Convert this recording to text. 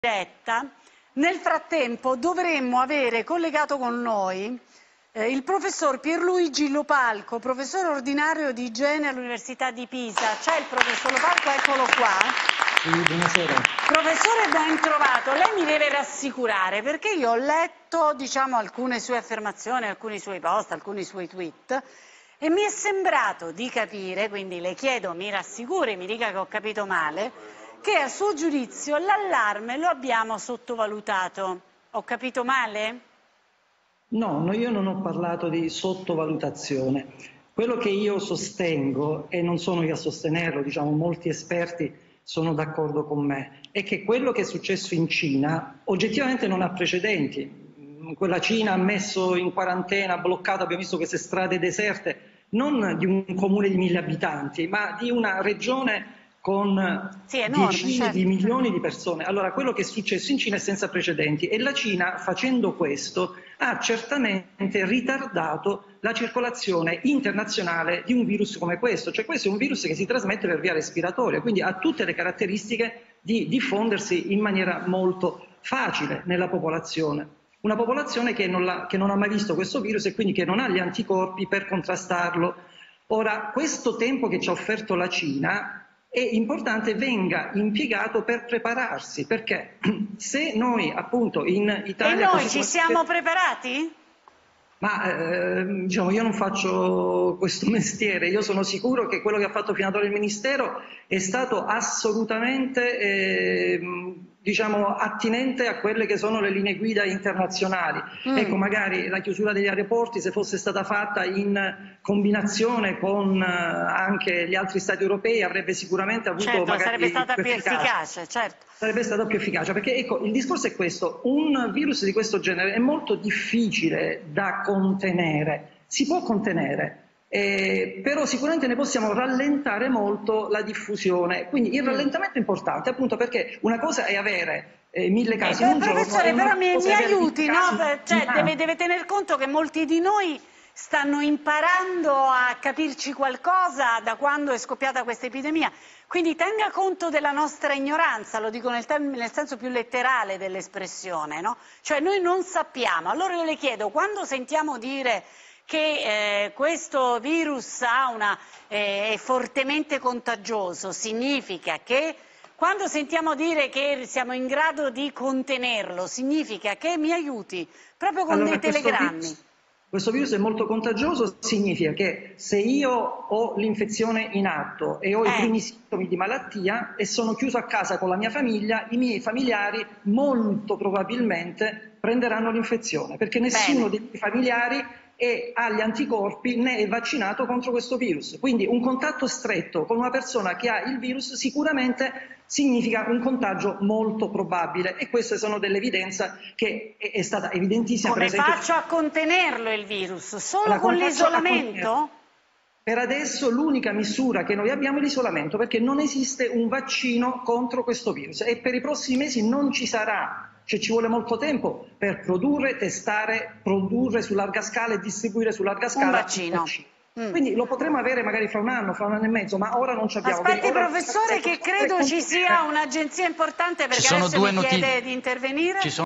diretta. Nel frattempo dovremmo avere collegato con noi il professor Pierluigi Lopalco, professore ordinario di igiene all'Università di Pisa. C'è il professor Lopalco, eccolo qua. Sì, buonasera. Professore, ben trovato. Lei mi deve rassicurare, perché io ho letto, diciamo, alcune sue affermazioni, alcuni suoi post, alcuni suoi tweet, e mi è sembrato di capire, quindi le chiedo, mi rassicuri, mi dica che ho capito male, che a suo giudizio l'allarme lo abbiamo sottovalutato. Ho capito male? No, io non ho parlato di sottovalutazione. Quello che io sostengo, e non sono io a sostenerlo, diciamo molti esperti sono d'accordo con me, è che quello che è successo in Cina oggettivamente non ha precedenti. Quella Cina ha messo in quarantena, ha bloccato, abbiamo visto queste strade deserte, non di un comune di 1000 abitanti, ma di una regione con enorme, decine di milioni di persone. Allora, quello che è successo in Cina è senza precedenti e la Cina, facendo questo, ha certamente ritardato la circolazione internazionale di un virus come questo. Cioè, questo è un virus che si trasmette per via respiratoria, quindi ha tutte le caratteristiche di diffondersi in maniera molto facile nella popolazione. Una popolazione che non ha mai visto questo virus e quindi che non ha gli anticorpi per contrastarlo. Ora, questo tempo che ci ha offerto la Cina è importante venga impiegato per prepararsi, perché se noi appunto in Italia... E noi ci siamo preparati? Ma diciamo, io non faccio questo mestiere, io sono sicuro che quello che ha fatto fino ad ora il Ministero è stato assolutamente diciamo, attinente a quelle che sono le linee guida internazionali. Ecco, magari la chiusura degli aeroporti, se fosse stata fatta in combinazione con anche gli altri Stati europei, avrebbe sicuramente avuto magari sarebbe stata più efficace, certo. Sarebbe stata più efficace, perché ecco, il discorso è questo: un virus di questo genere è molto difficile da contenere, si può contenere, però sicuramente ne possiamo rallentare molto la diffusione, quindi il rallentamento è importante appunto perché una cosa è avere 1000 casi in un giorno. Professore, però mi aiuti, no? Cioè, deve tener conto che molti di noi stanno imparando a capirci qualcosa da quando è scoppiata questa epidemia, quindi tenga conto della nostra ignoranza, lo dico nel senso più letterale dell'espressione, no? Cioè noi non sappiamo. Allora io le chiedo, quando sentiamo dire che questo virus è fortemente contagioso, significa che... Quando sentiamo dire che siamo in grado di contenerlo, significa che, mi aiuti, proprio con dei telegrammi. Questo virus è molto contagioso, significa che se io ho l'infezione in atto e ho i primi sintomi di malattia e sono chiuso a casa con la mia famiglia, i miei familiari molto probabilmente prenderanno l'infezione, perché nessuno dei miei familiari ha gli anticorpi né è vaccinato contro questo virus. Quindi un contatto stretto con una persona che ha il virus sicuramente significa un contagio molto probabile, e queste sono delle evidenze che è stata evidentissima. Come faccio a contenerlo il virus? Solo con l'isolamento? Per adesso l'unica misura che noi abbiamo è l'isolamento, perché non esiste un vaccino contro questo virus e per i prossimi mesi non ci sarà. Cioè ci vuole molto tempo per produrre, testare, produrre su larga scala e distribuire su larga scala un vaccino. Quindi lo potremo avere magari fra un anno e mezzo, ma ora non ci abbiamo. Aspetti, professore, che credo ci sia un'agenzia importante, perché adesso mi chiede di intervenire.